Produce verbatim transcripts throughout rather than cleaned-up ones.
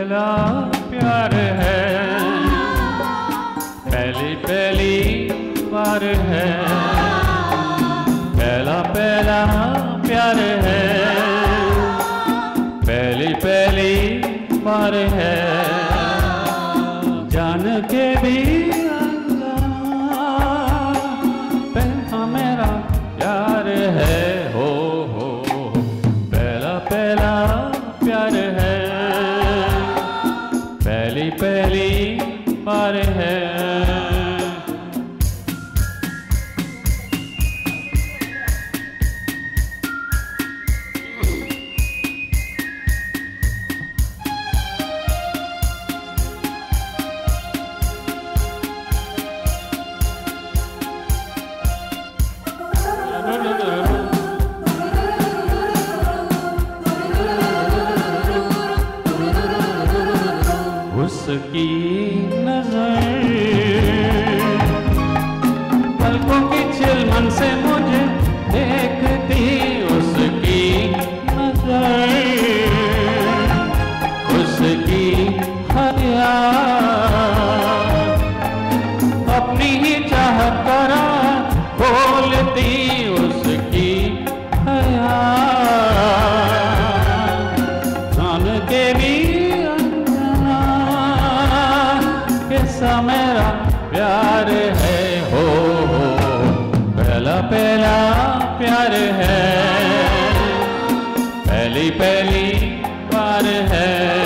पहला प्यार है, पहली पहली बार है, पहला पहला प्यार है, पहली पहली बार है, जान के भी पहला मेरा प्यार है, हो हो पहला पहला प्यार है, पहली पहली बार है। उसकी नजर पलकों की चिलमन से मुझे देखती, उसकी नजर उसकी हया अपनी ही चाहत करा बोलती, उसकी हया जान के भी ऐसा मेरा प्यार है, हो हो पहला पहला प्यार है, पहली पहली बार है।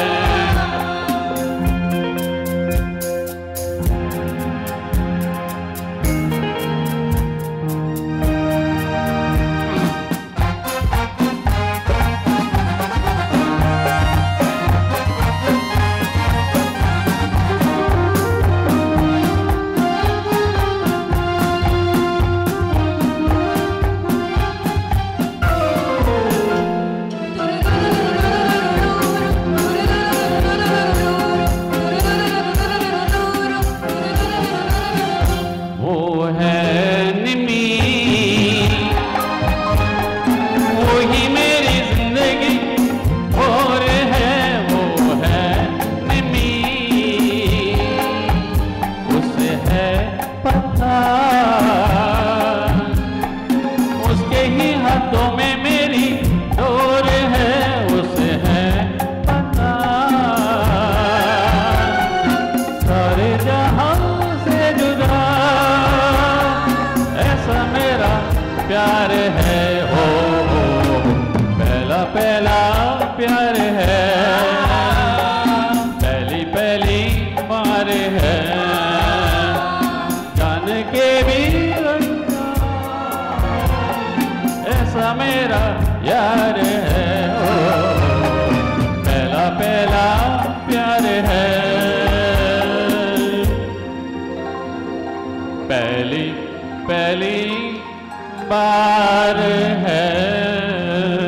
उसके ही हाथों में मेरी डोर है, उसे है पता सारे जहां से जुदा ऐसा मेरा प्यार है, हो हो पहला पहला प्यार है, पहली पहली बार है, जान के भी ऐसा मेरा यार है, ओ पहला पहला प्यार है, पहली पहली बार है।